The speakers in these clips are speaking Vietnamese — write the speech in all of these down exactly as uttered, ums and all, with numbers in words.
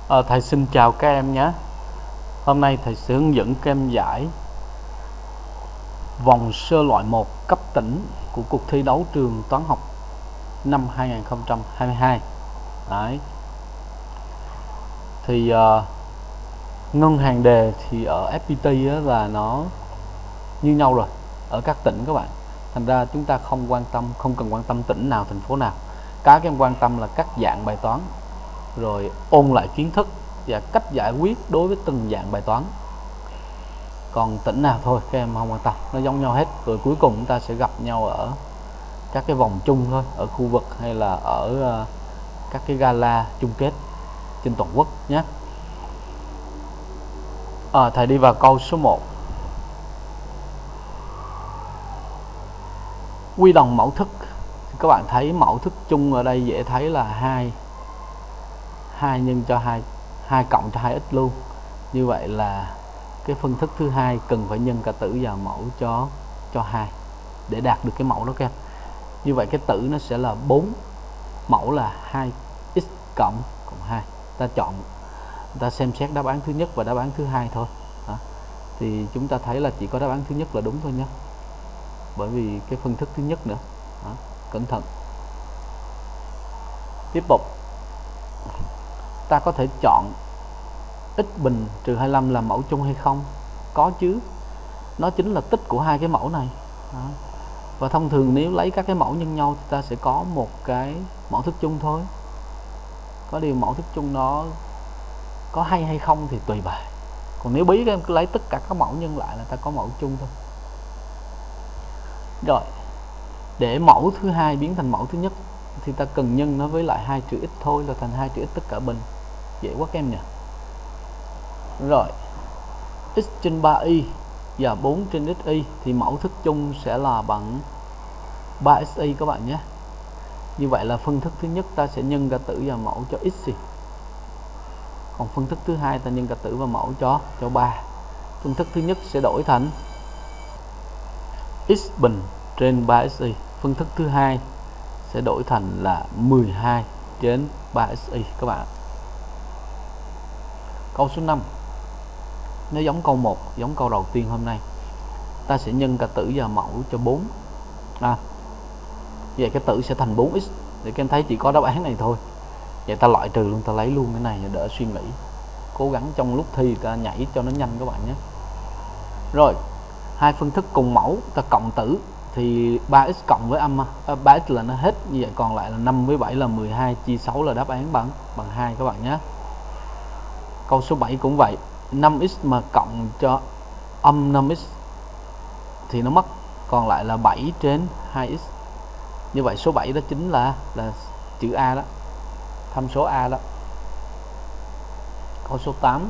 Ờ, Thầy xin chào các em nhé. Hôm nay thầy sẽ hướng dẫn các em giải vòng sơ loại một cấp tỉnh của cuộc thi đấu trường toán học năm hai không hai hai. Đấy. Thì uh, ngân hàng đề thì ở ép pê tê là nó như nhau rồi ở các tỉnh các bạn. Thành ra chúng ta không quan tâm, không cần quan tâm tỉnh nào, thành phố nào. Cái các em quan tâm là các dạng bài toán, rồi ôn lại kiến thức và cách giải quyết đối với từng dạng bài toán. Còn tỉnh nào thôi các em không quan tâm, nó giống nhau hết. Rồi cuối cùng chúng ta sẽ gặp nhau ở các cái vòng chung thôi, ở khu vực hay là ở uh, các cái gala chung kết trên toàn quốc nhé. À, thầy đi vào câu số một. Quy đồng mẫu thức. Các bạn thấy mẫu thức chung ở đây dễ thấy là hai hai nhân cho hai, hai cộng cho hai x luôn. Như vậy là cái phân thức thứ hai cần phải nhân cả tử vào mẫu cho cho hai để đạt được cái mẫu đó các em. Như vậy cái tử nó sẽ là bốn, mẫu là hai x cộng cộng hai. Ta chọn, ta xem xét đáp án thứ nhất và đáp án thứ hai thôi. Đó. Thì chúng ta thấy là chỉ có đáp án thứ nhất là đúng thôi nhé, bởi vì cái phân thức thứ nhất nữa. Đó. Cẩn thận. Tiếp tục, ta có thể chọn x bình trừ hai mươi lăm là mẫu chung hay không? Có chứ, nó chính là tích của hai cái mẫu này. Đó. Và thông thường nếu lấy các cái mẫu nhân nhau thì ta sẽ có một cái mẫu thức chung thôi. Có điều mẫu thức chung nó có hay hay không thì tùy bài. Còn nếu bí các em cứ lấy tất cả các mẫu nhân lại là ta có mẫu chung thôi. Rồi, để mẫu thứ hai biến thành mẫu thứ nhất thì ta cần nhân nó với lại hai trừ x thôi, là thành hai trừ x tất cả bình. Dễ quá các em nhỉ. Rồi, x trên ba y và bốn trên xy thì mẫu thức chung sẽ là bằng ba x y các bạn nhé. Như vậy là phân thức thứ nhất ta sẽ nhân cả tử vào mẫu cho x. Còn phân thức thứ hai ta nhân cả tử vào mẫu cho cho ba. Phân thức thứ nhất sẽ đổi thành x bình trên ba xy. Phân thức thứ hai sẽ đổi thành là mười hai trên ba xy các bạn. Câu số năm. Nó giống câu một, giống câu đầu tiên hôm nay. Ta sẽ nhân cả tử vào mẫu cho bốn. À, vậy cái tử sẽ thành bốn x. Để các em thấy chỉ có đáp án này thôi. Vậy ta loại trừ luôn, ta lấy luôn cái này đỡ suy nghĩ. Cố gắng trong lúc thi ta nhảy cho nó nhanh các bạn nhé. Rồi, hai phân thức cùng mẫu ta cộng tử thì ba x cộng với âm à, ba x là nó hết, như vậy còn lại là năm với bảy là mười hai, chia sáu là đáp án bằng bằng hai các bạn nhé. Câu số bảy cũng vậy, năm x mà cộng cho âm năm x thì nó mất, còn lại là bảy trên hai x. Như vậy số bảy đó chính là là chữ A đó, tham số A đó. Câu số tám.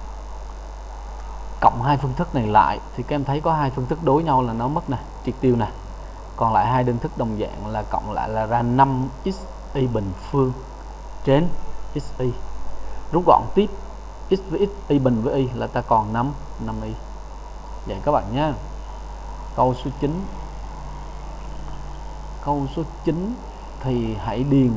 Cộng hai phương thức này lại thì các em thấy có hai phương thức đối nhau là nó mất nè, triệt tiêu nè. Còn lại hai đơn thức đồng dạng là cộng lại là ra năm x y bình phương trên xy. Rút gọn tiếp, x với x, y bình với y là ta còn năm, năm y. Vậy các bạn nhé. Câu số chín. Câu số chín thì hãy điền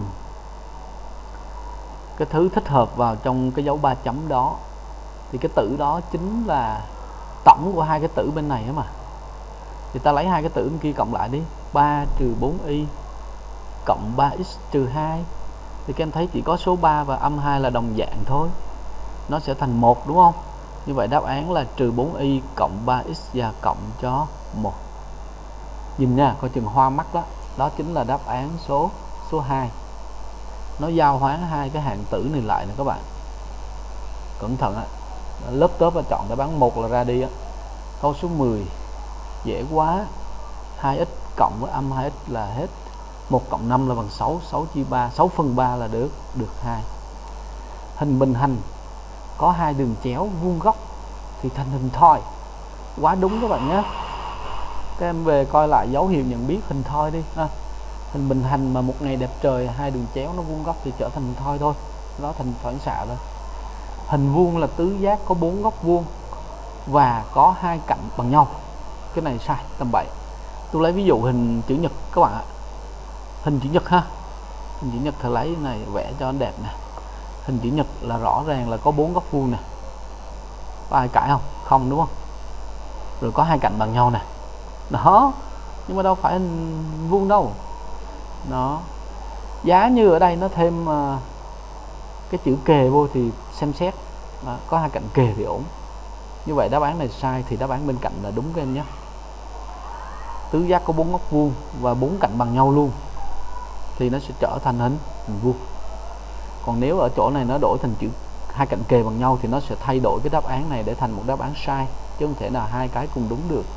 cái thứ thích hợp vào trong cái dấu ba chấm đó. Thì cái tử đó chính là tổng của hai cái tử bên này mà. Thì ta lấy hai cái tử bên kia cộng lại đi, ba trừ bốn y cộng ba x trừ hai. Thì các em thấy chỉ có số ba và âm hai là đồng dạng thôi, nó sẽ thành một đúng không? Như vậy đáp án là trừ bốn y cộng ba x và cộng cho một. Nhìn nha, coi chừng hoa mắt đó. Đó chính là đáp án số số hai. Nó giao hoán hai cái hạng tử này lại nè các bạn. Cẩn thận á. Lớp tớp là chọn đáp án một là ra đi á. Câu số mười dễ quá. hai x cộng với âm hai x là hết. một cộng năm là bằng sáu, sáu chia ba, sáu phần ba là được được hai. Hình bình hành có hai đường chéo vuông góc thì thành hình thoi. Quá đúng các bạn nhé. Các em về coi lại dấu hiệu nhận biết hình thoi đi ha. Hình bình hành mà một ngày đẹp trời hai đường chéo nó vuông góc thì trở thành hình thoi thôi. Đó thành phản xạ thôi. Hình vuông là tứ giác có bốn góc vuông và có hai cạnh bằng nhau. Cái này sai, tầm bậy. Tôi lấy ví dụ hình chữ nhật các bạn ạ. Hình chữ nhật ha. Hình chữ nhật thầy lấy cái này vẽ cho nó đẹp nè. hình chữ nhật là rõ ràng là có bốn góc vuông nè, có ai cãi không? Không đúng không? Rồi có hai cạnh bằng nhau nè, đó, nhưng mà đâu phải hình vuông đâu. Đó, giá như ở đây nó thêm uh, cái chữ kề vô thì xem xét. Đó, có hai cạnh kề thì ổn. Như vậy đáp án này sai, thì đáp án bên cạnh là đúng các em nhé. Tứ giác có bốn góc vuông và bốn cạnh bằng nhau luôn thì nó sẽ trở thành hình hình vuông. Còn nếu ở chỗ này nó đổi thành chữ hai cạnh kề bằng nhau thì nó sẽ thay đổi cái đáp án này để thành một đáp án sai, chứ không thể nào hai cái cùng đúng được.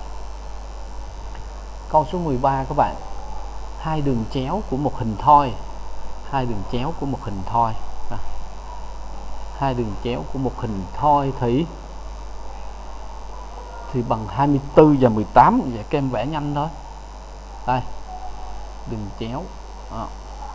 Câu số mười ba các bạn. Hai đường chéo của một hình thoi. Hai đường chéo của một hình thoi. À, hai đường chéo của một hình thoi thì thì bằng hai mươi tư và mười tám. Vậy các em vẽ nhanh thôi. Đây, đường chéo. Đó.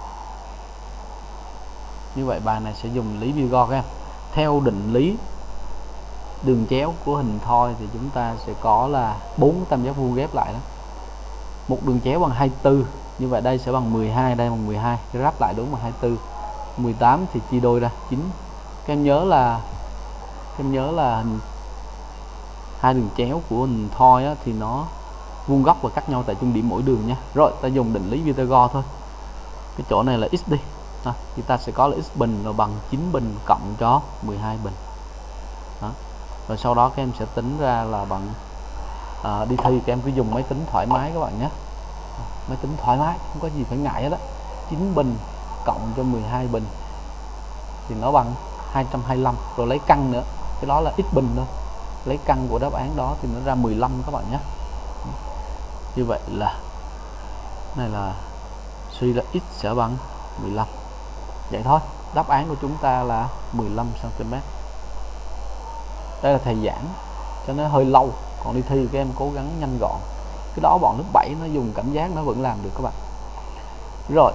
Như vậy bài này sẽ dùng lý Pythagore các em. Theo định lý đường chéo của hình thoi thì chúng ta sẽ có là bốn tam giác vuông ghép lại đó. Một đường chéo bằng hai mươi tư, như vậy đây sẽ bằng mười hai, đây bằng mười hai, cái ráp lại đúng bằng hai mươi tư. mười tám thì chia đôi ra chín. Các em nhớ là các em nhớ là hình hai đường chéo của hình thoi á, thì nó vuông góc và cắt nhau tại trung điểm mỗi đường nha. Rồi ta dùng định lý Pythagore thôi. Cái chỗ này là x đi. À, thì ta sẽ có là x bình là bằng chín bình cộng cho mười hai bình. Đó. Rồi sau đó các em sẽ tính ra là bằng à, đi thi các em cứ dùng máy tính thoải mái các bạn nhé. Máy tính thoải mái, không có gì phải ngại hết đó. chín bình cộng cho mười hai bình thì nó bằng hai trăm hai mươi lăm. Rồi lấy căn nữa, cái đó là x bình thôi. Lấy căn của đáp án đó thì nó ra mười lăm các bạn nhé. Như vậy là này là suy ra x sẽ bằng mười lăm. Vậy thôi, đáp án của chúng ta là mười lăm xăng ti mét. Đây là thầy giảng cho nó hơi lâu, còn đi thi các em cố gắng nhanh gọn. Cái đó bọn lớp bảy nó dùng cảm giác nó vẫn làm được các bạn. Rồi,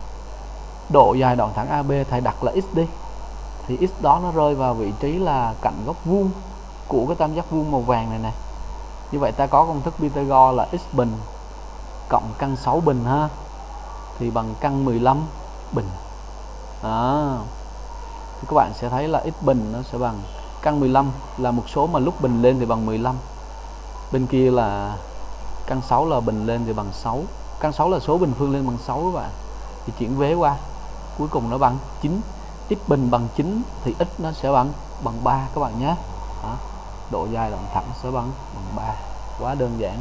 độ dài đoạn thẳng a bê thầy đặt là x đi. Thì x đó nó rơi vào vị trí là cạnh góc vuông của cái tam giác vuông màu vàng này nè. Như vậy ta có công thức Pythagore là x bình cộng căn sáu bình ha, thì bằng căn mười lăm bình. Đó. Thì các bạn sẽ thấy là x bình nó sẽ bằng căn mười lăm là một số mà lúc bình lên thì bằng mười lăm. Bên kia là căn sáu là bình lên thì bằng sáu. Căn sáu là số bình phương lên bằng sáu các bạn. Thì chuyển vế qua, cuối cùng nó bằng chín. X bình bằng chín thì x nó sẽ bằng bằng ba các bạn nhé. Đó. Độ dài đoạn thẳng sẽ bằng bằng ba. Quá đơn giản.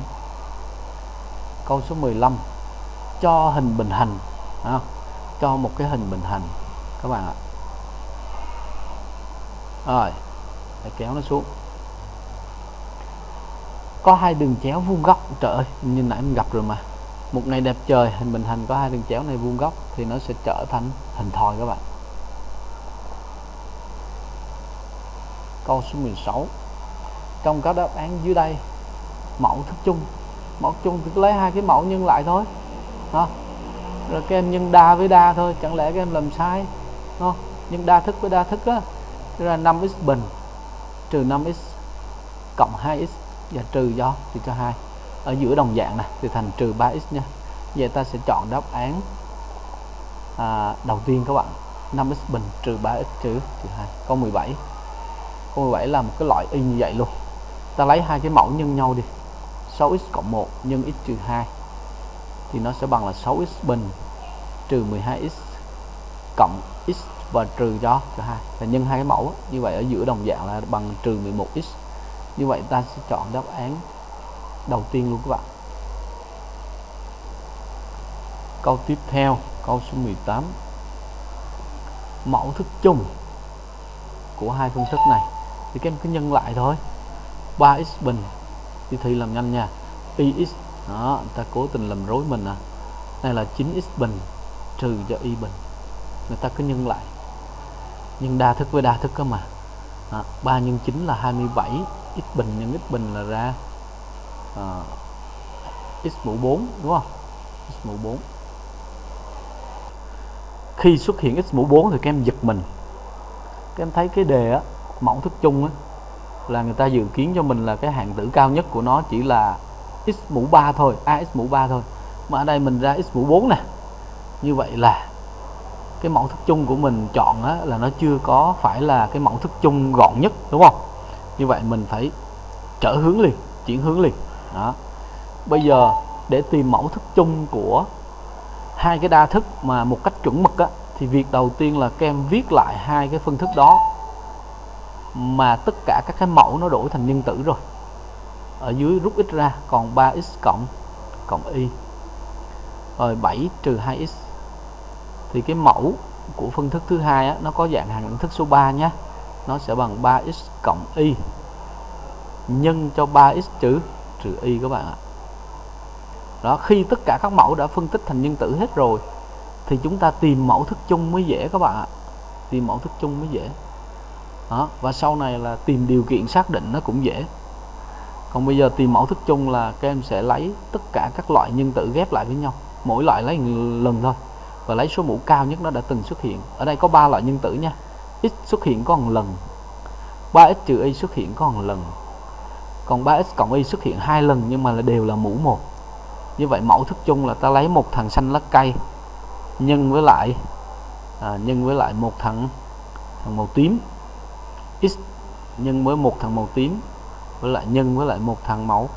Câu số mười lăm. Cho hình bình hành. Đó. Cho một cái hình bình hành các bạn ạ. Rồi, để kéo nó xuống. Có hai đường chéo vuông góc. Trời ơi, như nãy mình gặp rồi mà. Một ngày đẹp trời, hình bình hành có hai đường chéo này vuông góc thì nó sẽ trở thành hình thoi các bạn. Câu số mười sáu. Trong các đáp án dưới đây, mẫu thức chung. Mẫu chung thì lấy hai cái mẫu nhân lại thôi. Đó. Rồi các em nhân đa với đa thôi, chẳng lẽ các em làm sai. Đó. Nhưng đa thức với đa thức á, ra năm x bình trừ năm x cộng hai x và trừ do thì cho hai. Ở giữa đồng dạng này thì thành trừ ba x nha. Vậy ta sẽ chọn đáp án à, đầu tiên các bạn, năm x bình trừ ba x trừ trừ hai. Câu mười bảy. Câu mười bảy là một cái loại y như vậy luôn. Ta lấy hai cái mẫu nhân nhau đi. sáu x cộng một nhân x trừ hai thì nó sẽ bằng là sáu x bình trừ mười hai x cộng x và trừ cho cho hai, là nhân hai cái mẫu. Như vậy ở giữa đồng dạng là bằng trừ mười một x. Như vậy ta sẽ chọn đáp án đầu tiên luôn các bạn. Câu tiếp theo, câu số mười tám. Mẫu thức chung của hai phương thức này thì các em cứ nhân lại thôi. ba x bình, đi thi làm nhanh nha, y x. Đó, ta cố tình làm rối mình à. Đây là chín x bình trừ cho y bình. Người ta cứ nhân lại, nhân đa thức với đa thức cơ mà. Đó, ba nhân chín là hai mươi bảy, x bình nhân x bình là ra à, x mũ bốn đúng không? X mũ bốn. Khi xuất hiện x mũ bốn thì các em giật mình. Các em thấy cái đề á, mẫu thức chung á, là người ta dự kiến cho mình là cái hạng tử cao nhất của nó chỉ là x mũ ba thôi, ax mũ ba thôi. Mà ở đây mình ra x mũ bốn nè. Như vậy là cái mẫu thức chung của mình chọn á, là nó chưa có phải là cái mẫu thức chung gọn nhất, đúng không? Như vậy mình phải trở hướng liền, chuyển hướng liền. Đó. Bây giờ để tìm mẫu thức chung của hai cái đa thức mà một cách chuẩn mực á, thì việc đầu tiên là các em viết lại hai cái phân thức đó mà tất cả các cái mẫu nó đổi thành nhân tử rồi. Ở dưới rút x ra còn ba x cộng cộng y rồi bảy trừ hai x. Thì cái mẫu của phân thức thứ hai á, nó có dạng hàm đẳng thức số ba nhé. Nó sẽ bằng ba x cộng y nhân cho ba x trừ trừ y các bạn ạ. Đó, khi tất cả các mẫu đã phân tích thành nhân tử hết rồi thì chúng ta tìm mẫu thức chung mới dễ các bạn ạ. Tìm mẫu thức chung mới dễ. Đó, và sau này là tìm điều kiện xác định nó cũng dễ. Còn bây giờ tìm mẫu thức chung là các em sẽ lấy tất cả các loại nhân tử ghép lại với nhau, mỗi loại lấy một lần thôi, và lấy số mũ cao nhất nó đã từng xuất hiện. Ở đây có ba loại nhân tử nha. X xuất hiện có một lần, ba x trừ y xuất hiện có một lần, còn ba x cộng y xuất hiện hai lần nhưng mà là đều là mũ một. Như vậy mẫu thức chung là ta lấy một thằng xanh lá cây nhân với lại à, nhân với lại một thằng thằng màu tím, x nhân với một thằng màu tím với lại nhân với lại một thằng màu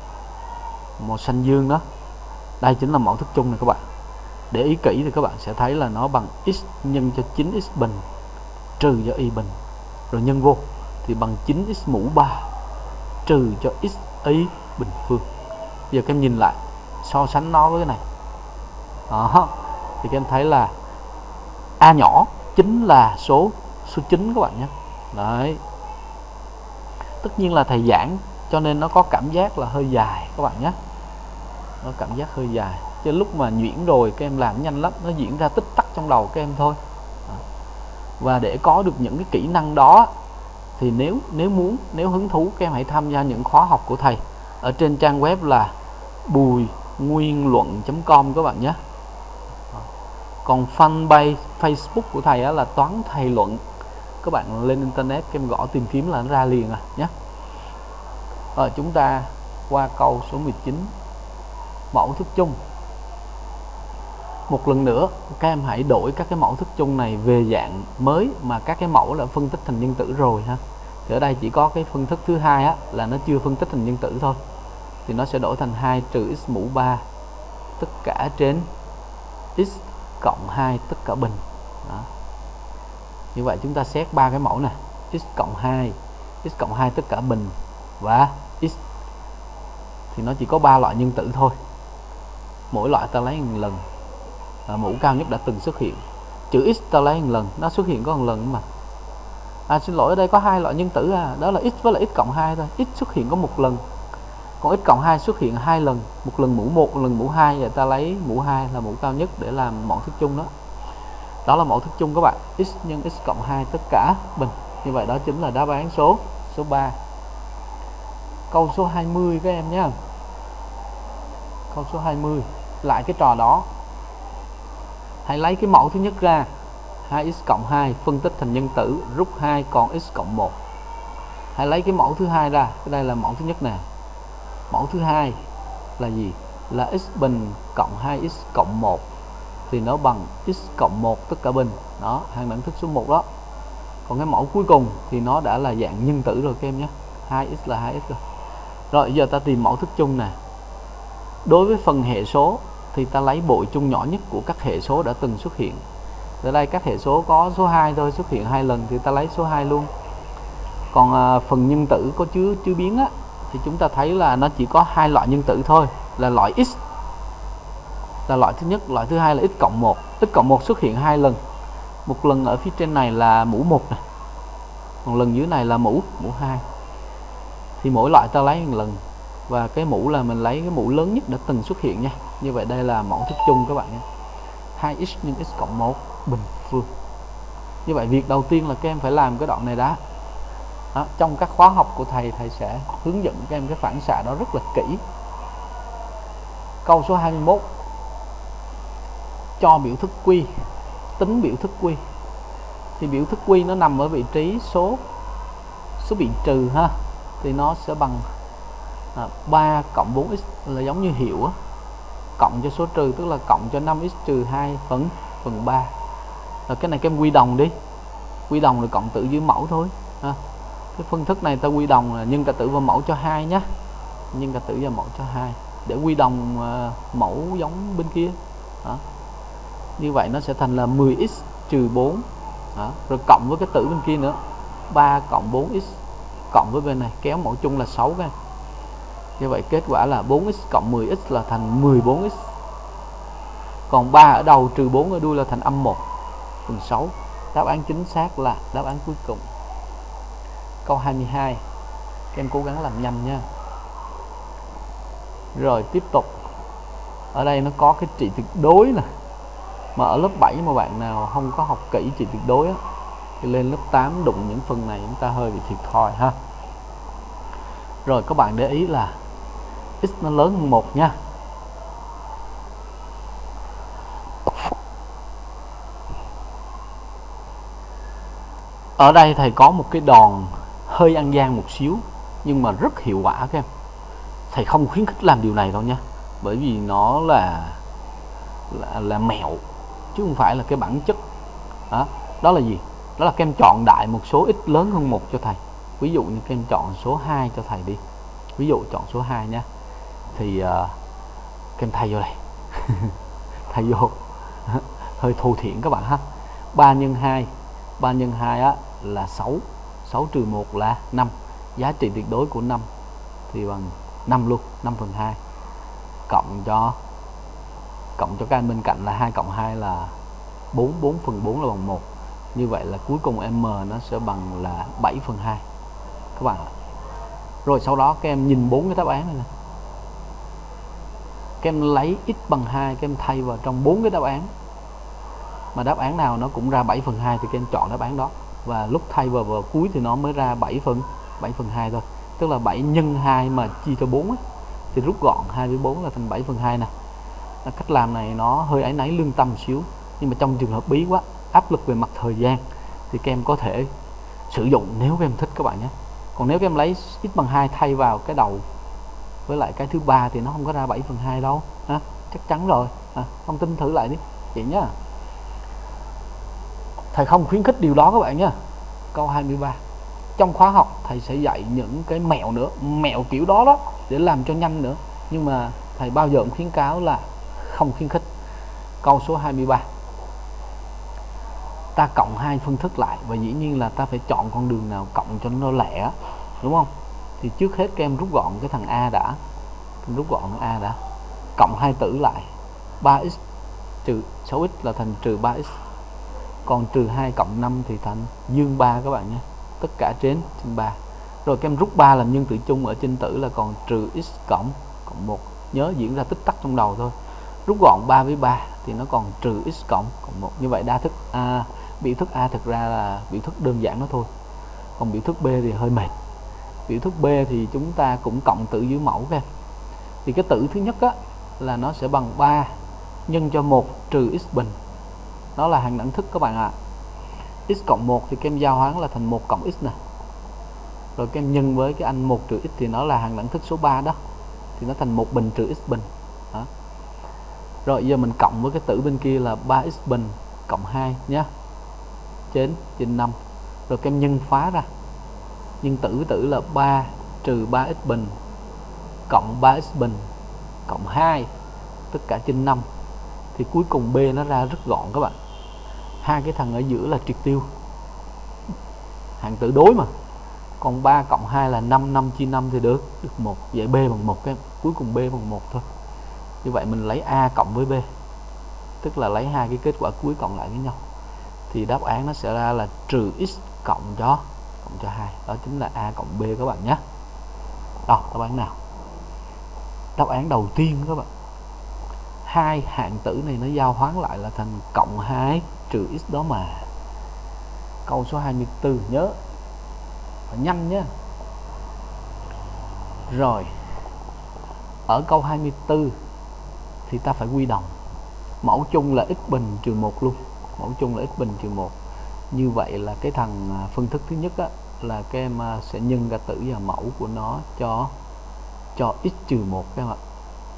màu xanh dương đó. Đây chính là mẫu thức chung này các bạn. Để ý kỹ thì các bạn sẽ thấy là nó bằng x nhân cho chín x bình trừ cho y bình, rồi nhân vô thì bằng chín x mũ ba trừ cho x y bình phương. Giờ các em nhìn lại so sánh nó với cái này. Đó. Thì các em thấy là A nhỏ chính là số số chín các bạn nhé. Đấy. Tất nhiên là thầy giảng cho nên nó có cảm giác là hơi dài các bạn nhé. Nó cảm giác hơi dài. Chứ lúc mà nhuyễn rồi các em làm nhanh lắm, nó diễn ra tích tắc trong đầu các em thôi. Đó. Và để có được những cái kỹ năng đó thì nếu nếu muốn, nếu hứng thú các em hãy tham gia những khóa học của thầy ở trên trang web là bùi nguyên luận chấm com các bạn nhé. Còn fanpage Facebook của thầy á, là Toán Thầy Luận. Các bạn lên internet các em gõ tìm kiếm là nó ra liền à nhé. Rồi chúng ta qua câu số mười chín, mẫu thức chung. Một lần nữa các em hãy đổi các cái mẫu thức chung này về dạng mới mà các cái mẫu đã phân tích thành nhân tử rồi ha. Thì ở đây chỉ có cái phân thức thứ hai á, là nó chưa phân tích thành nhân tử thôi. Thì nó sẽ đổi thành hai trừ x mũ ba tất cả trên x cộng hai tất cả bình. Đó. Như vậy chúng ta xét ba cái mẫu này, x cộng hai, x cộng hai tất cả bình và x. Thì nó chỉ có ba loại nhân tử thôi. Mỗi loại ta lấy một lần. À, mũ cao nhất đã từng xuất hiện. Chữ x ta lấy một lần, nó xuất hiện có một lần mà. À xin lỗi, ở đây có hai loại nhân tử à, đó là x với lại x cộng hai thôi. X xuất hiện có một lần, còn x cộng hai xuất hiện hai lần, một lần mũ một, một lần mũ hai, vậy ta lấy mũ hai là mũ cao nhất để làm mẫu thức chung đó. Đó là mẫu thức chung các bạn, x nhân x cộng hai tất cả bình. Như vậy đó chính là đáp án số số ba. Câu số hai mươi các em nhé. Câu số hai mươi, lại cái trò đó. Hãy lấy cái mẫu thứ nhất ra, hai x cộng hai phân tích thành nhân tử, rút hai còn x cộng một. Hãy lấy cái mẫu thứ hai ra, cái đây là mẫu thứ nhất nè. Mẫu thứ hai là gì? Là x bình cộng hai x cộng một thì nó bằng x cộng một tất cả bình. Đó, hàm đẳng thức số một đó. Còn cái mẫu cuối cùng thì nó đã là dạng nhân tử rồi các em nhé. hai x là hai x rồi. Rồi giờ ta tìm mẫu thức chung nè. Đối với phần hệ số thì ta lấy bội chung nhỏ nhất của các hệ số đã từng xuất hiện. Ở đây các hệ số có số hai thôi, xuất hiện hai lần thì ta lấy số hai luôn. Còn à, phần nhân tử có chứa chứa biến á, thì chúng ta thấy là nó chỉ có hai loại nhân tử thôi, là loại x là loại thứ nhất, loại thứ hai là x cộng một. X cộng một xuất hiện hai lần, một lần ở phía trên này là mũ một này, còn lần dưới này là mũ mũ hai. Thì mỗi loại ta lấy một lần, và cái mũ là mình lấy cái mũ lớn nhất đã từng xuất hiện nha. Như vậy đây là mẫu thức chung các bạn nhé. hai x nhân x cộng một bình phương. Như vậy việc đầu tiên là các em phải làm cái đoạn này đã. Đó, trong các khóa học của thầy, thầy sẽ hướng dẫn các em cái phản xạ đó rất là kỹ. Câu số hai mươi mốt, cho biểu thức Q, tính biểu thức Q. Thì biểu thức Q nó nằm ở vị trí số số bị trừ ha, thì nó sẽ bằng à, ba cộng bốn x, là giống như hiệu á, cộng cho số trừ, tức là cộng cho năm x trừ hai phần phần ba. Rồi cái này các em quy đồng đi, quy đồng rồi cộng tử với mẫu thôi ha. Cái phương thức này ta quy đồng là nhân cả tử và mẫu cho hai nhá, nhân cả tử và mẫu cho hai để quy đồng uh, mẫu giống bên kia đó. Như vậy nó sẽ thành là mười x trừ bốn đó. Rồi cộng với cái tử bên kia nữa, ba cộng bốn x cộng với bên này kéo mẫu chung là sáu cái. Như vậy kết quả là bốn x cộng mười x là thành mười bốn x. Còn ba ở đầu trừ bốn ở đuôi là thành âm một phần sáu. Đáp án chính xác là đáp án cuối cùng. Câu hai mươi hai. Các em cố gắng làm nhanh nha. Rồi tiếp tục. Ở đây nó có cái trị tuyệt đối nè. Mà ở lớp bảy mà bạn nào không có học kỹ trị tuyệt đối á, thì lên lớp tám đụng những phần này chúng ta hơi bị thiệt thòi ha. Rồi các bạn để ý là x nó lớn hơn một nha. Ở đây thầy có một cái đòn hơi ăn gian một xíu nhưng mà rất hiệu quả các em. Thầy không khuyến khích làm điều này đâu nha, bởi vì nó là là, là mẹo chứ không phải là cái bản chất. Đó, đó là gì? Đó là các em chọn đại một số x lớn hơn một cho thầy. Ví dụ như các em chọn số hai cho thầy đi. Ví dụ chọn số hai nha. Thì uh, các em thay vô đây. Thay vô. Hơi thô thiển các bạn ha. ba nhân hai, ba nhân hai á là sáu, sáu trừ một là năm. Giá trị tuyệt đối của năm thì bằng năm luôn, năm phần hai. Cộng cho cộng cho các anh bên cạnh là hai cộng hai là bốn, bốn phần bốn là bằng một. Như vậy là cuối cùng m nó sẽ bằng là bảy phần hai các bạn ạ. Rồi sau đó các em nhìn bốn cái đáp án này nè. Các em lấy x bằng hai, các em thay vào trong bốn cái đáp án. Mà đáp án nào nó cũng ra bảy phần hai thì các em chọn đáp án đó. Và lúc thay vào vào cuối thì nó mới ra bảy phần hai thôi. Tức là bảy nhân hai mà chia cho bốn ấy, thì rút gọn hai với bốn là thành bảy phần hai nè. Cách làm này nó hơi áy náy lương tâm một xíu, nhưng mà trong trường hợp bí quá, áp lực về mặt thời gian thì các em có thể sử dụng nếu các em thích các bạn nhé. Còn nếu các em lấy x bằng hai thay vào cái đầu với lại cái thứ ba thì nó không có ra bảy phần hai đâu ha. Chắc chắn rồi à, không tin thử lại đi vậy nhá. Thầy không khuyến khích điều đó các bạn nhé. Câu hai mươi ba. Trong khóa học thầy sẽ dạy những cái mẹo nữa, mẹo kiểu đó đó để làm cho nhanh nữa. Nhưng mà thầy bao giờ cũng khuyến cáo là không khuyến khích. Câu số hai mươi ba. Ta cộng hai phương thức lại và dĩ nhiên là ta phải chọn con đường nào cộng cho nó lẻ, đúng không? Thì trước hết các em rút gọn cái thằng A đã. Rút gọn A đã. Cộng hai tử lại. ba x trừ sáu x là thành trừ ba x. Còn trừ hai cộng năm thì thành dương ba các bạn nhé. Tất cả trên trên ba. Rồi các em rút ba làm nhân tử chung ở trên tử là còn trừ x cộng cộng một. Nhớ diễn ra tích tắc trong đầu thôi. Rút gọn ba với ba thì nó còn trừ x cộng cộng một. Như vậy đa thức A, biểu thức A thực ra là biểu thức đơn giản đó thôi. Còn biểu thức B thì hơi mệt. Biểu thức B thì chúng ta cũng cộng tử dưới mẫu các em. Thì cái tử thứ nhất á, là nó sẽ bằng ba nhân cho một trừ x bình. Đó là hàng đẳng thức các bạn ạ. À. X cộng một thì các em giao hoán là thành một cộng x nè. Rồi các em nhân với cái anh một trừ x thì nó là hàng đẳng thức số ba đó. Thì nó thành một bình trừ x bình. Đó. Rồi giờ mình cộng với cái tử bên kia là ba x bình cộng hai nhé. Trên trên năm. Rồi các em nhân phá ra. Nhưng tử với tử là ba trừ ba x bình cộng ba x bình cộng hai tất cả trên năm. Thì cuối cùng B nó ra rất gọn các bạn. Hai cái thằng ở giữa là triệt tiêu. Hạng tử đối mà. Còn ba cộng hai là năm, năm chia năm thì được được một. Vậy B bằng một cái cuối cùng B bằng một thôi. Như vậy mình lấy A cộng với B. Tức là lấy hai cái kết quả cuối cộng lại với nhau. Thì đáp án nó sẽ ra là trừ x cộng cho cộng cho hai. Đó chính là A cộng B các bạn nhé. Đó, đáp án nào? Đáp án đầu tiên các bạn. Hai hạng tử này nó giao hoán lại là thành cộng hai trừ x đó mà. Câu số hai mươi tư nhớ. Phải nhanh nhé. Rồi. Ở câu hai mươi tư thì ta phải quy đồng. Mẫu chung là x bình trừ một luôn. Mẫu chung là x bình trừ một. Như vậy là cái thằng phân thức thứ nhất á, là các em sẽ nhân cả tử và mẫu của nó cho cho x trừ một các bạn.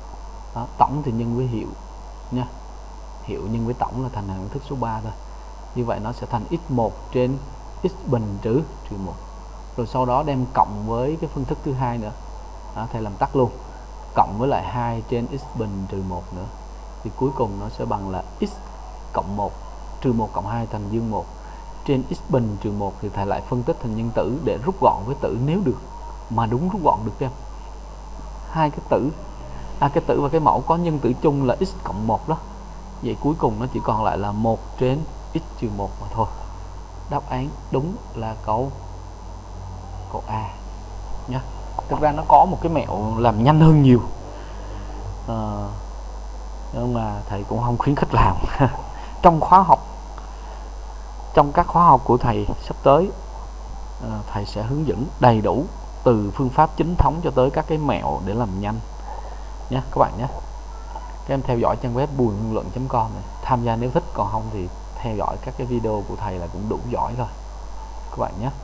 Đó, tổng thì nhân với hiệu nha. Hiệu nhân với tổng là thành hàng thức số ba thôi. Như vậy nó sẽ thành x một trên x bình trừ trừ một. Rồi sau đó đem cộng với cái phương thức thứ hai nữa. Đó, thầy làm tắt luôn. Cộng với lại hai trên x bình trừ một nữa. Thì cuối cùng nó sẽ bằng là x cộng một trừ một cộng hai thành dương một. Trên x bình trừ một thì thầy lại phân tích thành nhân tử để rút gọn với tử nếu được. Mà đúng rút gọn được em. Hai cái tử, à, cái tử và cái mẫu có nhân tử chung là x cộng một đó. Vậy cuối cùng nó chỉ còn lại là một trên x trừ một mà thôi. Đáp án đúng là câu câu A nhé. Thực ra nó có một cái mẹo làm nhanh hơn nhiều, à, nhưng mà thầy cũng không khuyến khích làm. Trong khóa học, trong các khóa học của thầy sắp tới, à, thầy sẽ hướng dẫn đầy đủ từ phương pháp chính thống cho tới các cái mẹo để làm nhanh nhé các bạn nhé. Các em theo dõi trang web bùi nguyên luận chấm com này, tham gia nếu thích, còn không thì theo dõi các cái video của thầy là cũng đủ giỏi rồi các bạn nhé.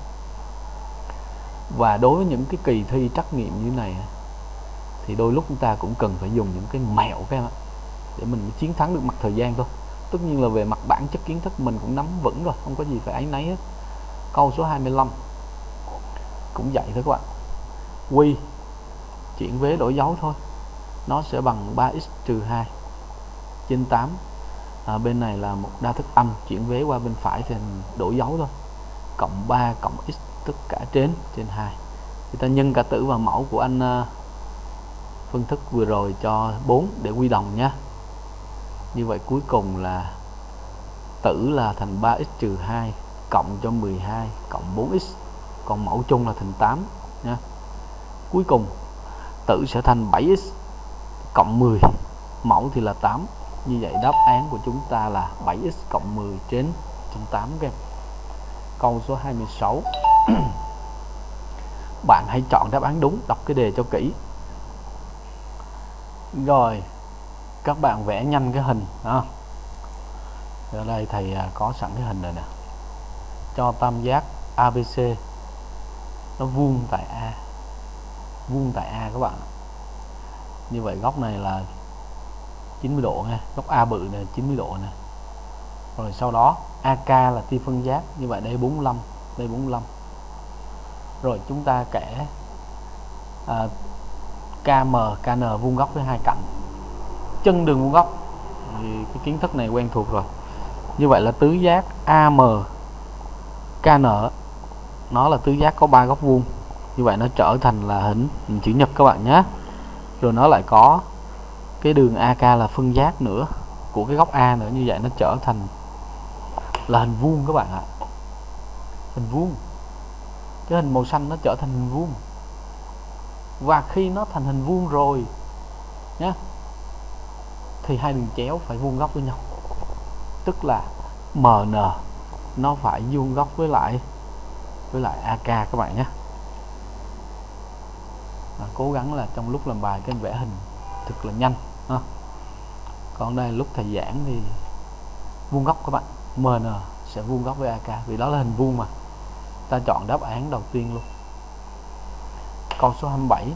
Và đối với những cái kỳ thi trắc nghiệm như này thì đôi lúc chúng ta cũng cần phải dùng những cái mẹo các em ạ, để mình mới chiến thắng được mặt thời gian thôi. Tất nhiên là về mặt bản chất kiến thức mình cũng nắm vững rồi, không có gì phải áy náy hết. Câu số hai mươi lăm cũng vậy thôi các bạn. Quy chuyển vế đổi dấu thôi, nó sẽ bằng ba x trừ hai trên tám. À, bên này là một đa thức âm, chuyển vế qua bên phải thì đổi dấu thôi. Cộng ba cộng x tất cả trên trên hai. Thì ta nhân cả tử và mẫu của anh uh, phương thức vừa rồi cho bốn để quy đồng nhé. Như vậy cuối cùng là tử là thành ba x trừ hai cộng cho mười hai cộng bốn x, còn mẫu chung là thành tám nha. Cuối cùng tử sẽ thành bảy x cộng mười, mẫu thì là tám. Như vậy đáp án của chúng ta là bảy x cộng mười trên trên tám các em. Câu số hai mươi sáu. Bạn hãy chọn đáp án đúng, đọc cái đề cho kỹ. Rồi các bạn vẽ nhanh cái hình đó. Ở đây thầy có sẵn cái hình này nè. Cho tam giác a bê xê nó vuông tại A, vuông tại A các bạn. Như vậy góc này là chín mươi độ nha, góc A bự này chín mươi độ nè. Rồi sau đó a ca là tia phân giác, như vậy đây bốn mươi lăm, đây bốn mươi lăm. Rồi chúng ta kẻ à, ca em, ca en vuông góc với hai cạnh. Chân đường vuông góc thì cái kiến thức này quen thuộc rồi. Như vậy là tứ giác a em ca en nó là tứ giác có ba góc vuông. Như vậy nó trở thành là hình, hình chữ nhật các bạn nhé. Rồi nó lại có cái đường a ca là phân giác nữa của cái góc A nữa, như vậy nó trở thành là hình vuông các bạn ạ. Hình vuông. Cái hình màu xanh nó trở thành hình vuông. Và khi nó thành hình vuông rồi nhé, thì hai đường chéo phải vuông góc với nhau. Tức là em en nó phải vuông góc với lại với lại a ca các bạn nhé. À, cố gắng là trong lúc làm bài cái vẽ hình thật là nhanh ha. Còn đây lúc thầy giảng thì vuông góc các bạn, em en sẽ vuông góc với a ca vì đó là hình vuông mà. Ta chọn đáp án đầu tiên luôn. Câu số hai mươi bảy.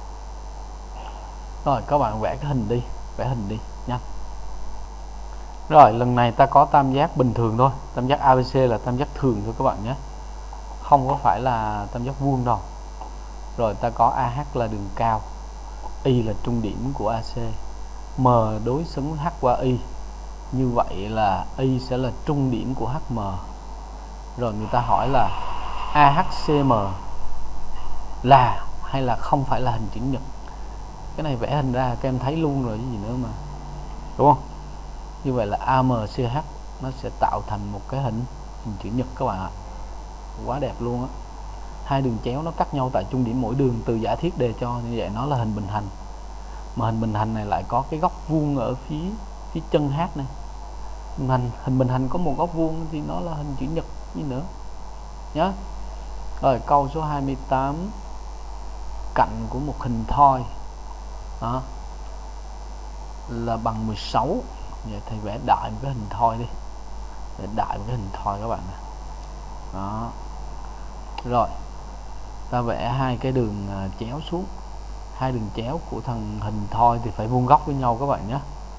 Rồi các bạn vẽ cái hình đi, vẽ hình đi nhanh. Rồi lần này ta có tam giác bình thường thôi, tam giác a bê xê là tam giác thường thôi các bạn nhé, không có phải là tam giác vuông đâu. Rồi ta có a hát là đường cao, Y là trung điểm của a xê, M đối xứng H qua Y. Như vậy là Y sẽ là trung điểm của hát em. Rồi người ta hỏi là a hát xê em là hay là không phải là hình chữ nhật. Cái này vẽ hình ra các em thấy luôn rồi, cái gì nữa mà, đúng không? Như vậy là a em xê hát nó sẽ tạo thành một cái hình hình chữ nhật các bạn ạ. Quá đẹp luôn á. Hai đường chéo nó cắt nhau tại trung điểm mỗi đường, từ giả thiết đề cho như vậy nó là hình bình hành. Mà hình bình hành này lại có cái góc vuông ở phía phía chân H này. Hình hành, hình bình hành có một góc vuông thì nó là hình chữ nhật gì nữa nhớ. Rồi câu số hai mươi tám. Cạnh của một hình thoi đó là bằng mười sáu. Vậy thầy vẽ đại một cái hình thoi đi, vẽ đại một cái hình thoi các bạn nè. Đó. Rồi ta vẽ hai cái đường chéo xuống. Hai đường chéo của thằng hình thoi thì phải vuông góc với nhau các bạn nhé.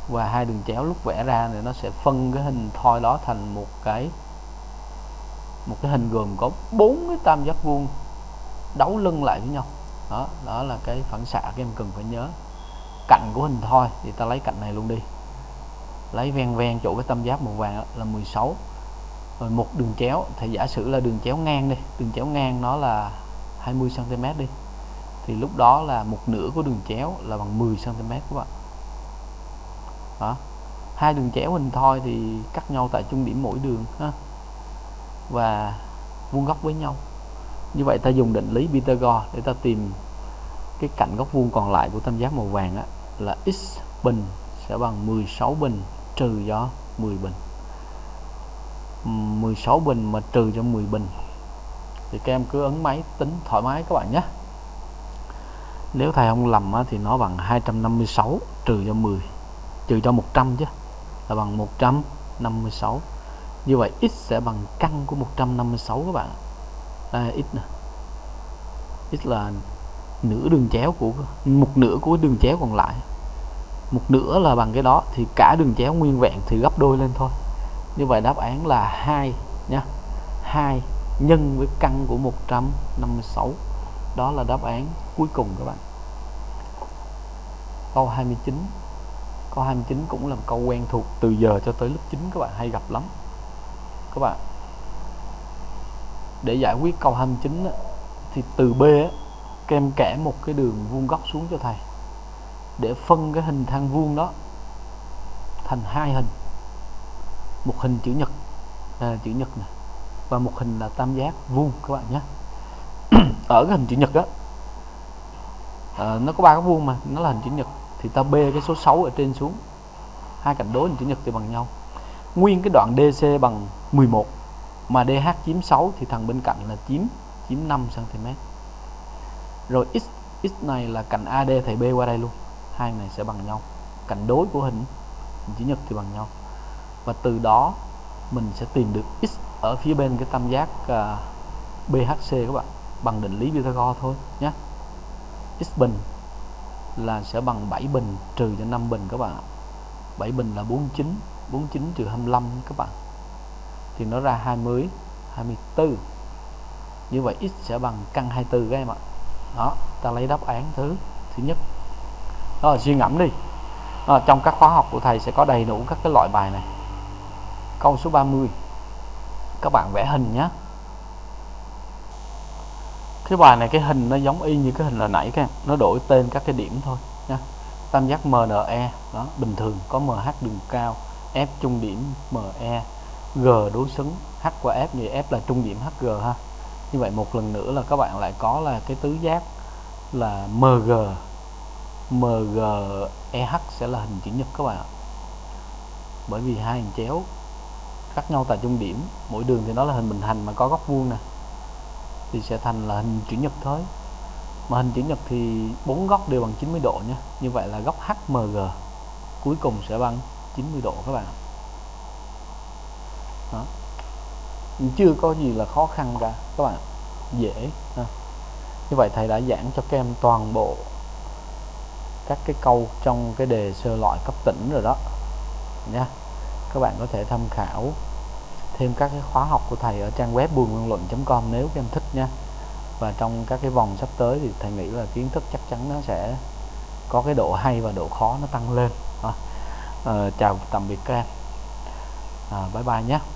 và hai đường chéo lúc vẽ ra thì nó sẽ phân cái hình thoi đó thành một cái một cái hình gồm có bốn cái tam giác vuông đấu lưng lại với nhau. Đó, đó là cái phản xạ các em cần phải nhớ. Cạnh của hình thoi thì ta lấy cạnh này luôn đi, lấy ven ven chỗ cái tam giác màu vàng là mười sáu. Rồi một đường chéo thì giả sử là đường chéo ngang đi, đường chéo ngang nó là hai mươi xăng ti mét đi, thì lúc đó là một nửa của đường chéo là bằng mười xăng ti mét các bạn. Đó, hai đường chéo hình thoi thì cắt nhau tại trung điểm mỗi đường ha, và vuông góc với nhau. Như vậy ta dùng định lý Pythagore để ta tìm cái cạnh góc vuông còn lại của tam giác màu vàng á, là x bình sẽ bằng mười sáu bình trừ cho mười bình. mười sáu bình mà trừ cho mười bình thì các em cứ ấn máy tính thoải mái các bạn nhé. Nếu thầy không lầm á, thì nó bằng hai trăm năm mươi sáu trừ cho mười, trừ cho một trăm chứ, là bằng một trăm năm mươi sáu. Như vậy x sẽ bằng căn của một trăm năm mươi sáu các bạn. Đây x nè, x là nửa đường chéo của một nửa của đường chéo còn lại, một nửa là bằng cái đó, thì cả đường chéo nguyên vẹn thì gấp đôi lên thôi. Như vậy đáp án là hai nha, hai nhân với căn của một trăm năm mươi sáu. Đó là đáp án cuối cùng các bạn. Câu hai mươi chín. Câu hai mươi chín cũng là một câu quen thuộc từ giờ cho tới lớp chín, các bạn hay gặp lắm. Các bạn, để giải quyết câu hai mươi chín á, thì từ B á, các em kẻ một cái đường vuông góc xuống cho thầy để phân cái hình thang vuông đó thành hai hình, một hình chữ nhật, à, chữ nhật này, và một hình là tam giác vuông các bạn nhé. Ở cái hình chữ nhật á, à, nó có ba cái vuông mà nó là hình chữ nhật, thì ta bê cái số sáu ở trên xuống, hai cạnh đối hình chữ nhật thì bằng nhau. Nguyên cái đoạn đê xê bằng mười một mà đê hát chiếm sáu thì thằng bên cạnh là chiếm chiếm năm xăng ti mét. Rồi x x này là cạnh a đê thầy bê qua đây luôn, hai này sẽ bằng nhau, cạnh đối của hình, hình chữ nhật thì bằng nhau. Và từ đó mình sẽ tìm được x ở phía bên cái tam giác uh, bê hát xê các bạn, bằng định lý Pythagore thôi nhé. X bình là sẽ bằng bảy bình trừ cho năm bình các bạn. bảy bình là bốn mươi chín, bốn mươi chín trừ hai mươi lăm các bạn, thì nó ra hai mươi, hai mươi tư. Như vậy x sẽ bằng căn hai mươi tư các em ạ. Đó, ta lấy đáp án thứ thứ nhất. Đó là suy ngẫm đi. Đó, trong các khóa học của thầy sẽ có đầy đủ các cái loại bài này. Câu số ba mươi, các bạn vẽ hình nhé. Cái bài này cái hình nó giống y như cái hình hồi nãy các em, nó đổi tên các cái điểm thôi nha. Tam giác em en e đó, bình thường có em hát đường cao, F trung điểm em e, G đối xứng, H qua F, như F là trung điểm hát giê ha. Như vậy một lần nữa là các bạn lại có là cái tứ giác là em giê, em giê e hát sẽ là hình chữ nhật các bạn ạ. Bởi vì hai hình chéo cắt nhau tại trung điểm, mỗi đường thì nó là hình bình hành mà có góc vuông nè, thì sẽ thành là hình chữ nhật thôi. Mà hình chữ nhật thì bốn góc đều bằng chín mươi độ nhé. Như vậy là góc hát em giê cuối cùng sẽ bằng chín mươi độ các bạn. Đó, chưa có gì là khó khăn cả các bạn, dễ ha. Như vậy thầy đã giảng cho các em toàn bộ các cái câu trong cái đề sơ loại cấp tỉnh rồi đó nha. Các bạn có thể tham khảo thêm các cái khóa học của thầy ở trang web bùi nguyên luận chấm com nếu các em thích nha. Và trong các cái vòng sắp tới thì thầy nghĩ là kiến thức chắc chắn nó sẽ có cái độ hay và độ khó nó tăng lên. À, chào tạm biệt các em, à, bye bye nhé.